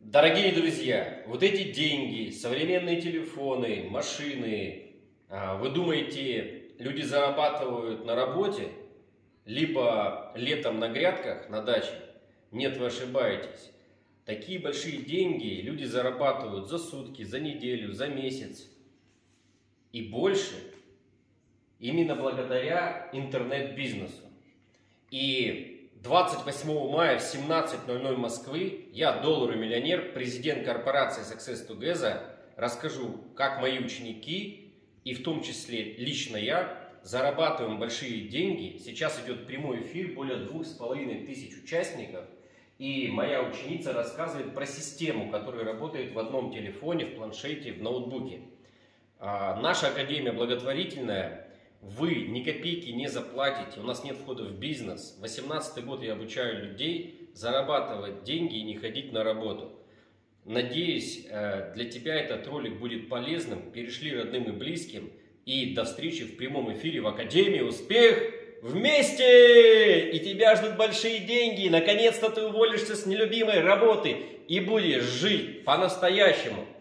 Дорогие друзья, вот эти деньги, современные телефоны, машины, вы думаете, люди зарабатывают на работе, либо летом на грядках, на даче? Нет, вы ошибаетесь. Такие большие деньги люди зарабатывают за сутки, за неделю, за месяц и больше именно благодаря интернет-бизнесу. И 28 мая в 17:00 Москвы я, доллар-миллионер, президент корпорации Success Together, расскажу, как мои ученики, и в том числе лично я, зарабатываем большие деньги. Сейчас идет прямой эфир, более 2500 участников. И моя ученица рассказывает про систему, которая работает в одном телефоне, в планшете, в ноутбуке. Наша академия благотворительная. Вы ни копейки не заплатите, у нас нет входа в бизнес. 18-й год я обучаю людей зарабатывать деньги и не ходить на работу. Надеюсь, для тебя этот ролик будет полезным. Перешли родным и близким. И до встречи в прямом эфире в Академии Успех вместе! И тебя ждут большие деньги. Наконец-то ты уволишься с нелюбимой работы и будешь жить по-настоящему.